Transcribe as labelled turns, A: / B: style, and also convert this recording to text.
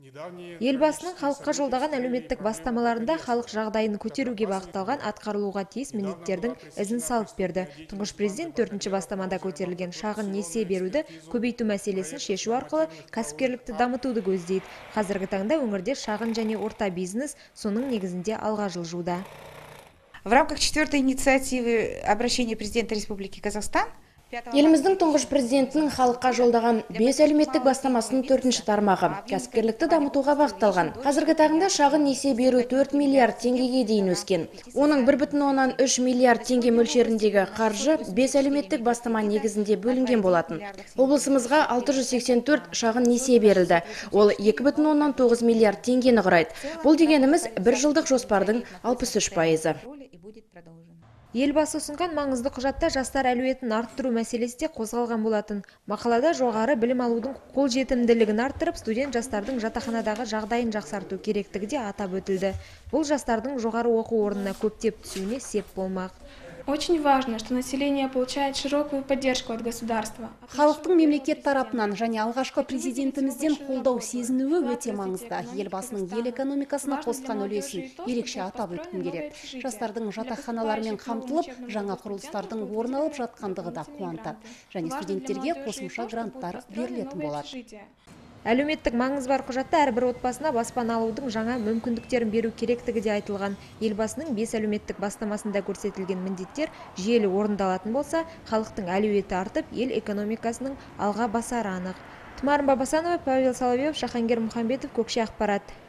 A: Елбасының халыққа жолдаған әлеуметтік бастамаларында халық жағдайын көтеруге бағытталған атқарылуға тиіс міндеттердің ізін салып берді. Тұңғыш президент 4-ші бастамада көтерілген шағын несие беруді көбейту мәселесін шешу арқылы кәсіпкерлікті дамытуды көздейді. Қазіргі таңда өңірде шағын және орта бизнес соның негізінде алға жылжуда.
B: В рамках 4-й инициативы обращения президента Республики Казахстан
C: Еліміздің тұңғыш президентінің халыққа жолдаған 5 әлеуметтік бастамасының 4-ші тармағы кәсіпкерлікті дамытуға бағытталған. Қазіргі таңда шағын несие беру 4 миллиард теңгеге дейін өскен. Оның 1,3 миллиард теңге мөлшеріндегі қаржы 5 әлеуметтік бастама негізінде бөлінген болатын. Облысымызға 684 шағын несие берілді. Ол 2,9 миллиард теңгені құрайды. Бұл дегеніміз бір жылдық жоспардың 63%.
A: Елбасы ұсынған маңызды құжатта жастар әлеуетін арттыру мәселесі де қозғалған болатын. Мақалада жоғары білім алудың қолжетімділігін арттырып, студент жастардың жатақханадағы жағдайын жақсарту керектігі де атап өтілді. Бұл жастардың жоғары оқу орнына көптеп түсуіне сеп болмақ.
D: Очень важно, что население получает широкую поддержку от государства.
E: Халықтың мемлекет тарапынан және алғашқы президентімізден қолдау сезінуі өте маңызды. Елбасының ел экономикасына қосқан үлесін ерекше атап өткім келеді. Жастардың жатақханалармен қамтылып, жаңа құрылыстардың орын алып жатқандығы да қуантады. Және студенттерге қосымша гранттар берілетін болады.
A: Әлеуметтік маңызы бар құжатта әрбір отбасына баспана алудың жаңа мүмкіндіктерін беру керектігі де айтылған. Елбасының 5 әлеуметтік бастамасында көрсетілген міндеттер жүйелі орындалатын болса, халықтың әлеуеті артып, ел экономикасының алға басары анық. Тұмарым Бабасанова, Павел Соловьев, Шахангер Мұхамбетов, Көкше ақпарат.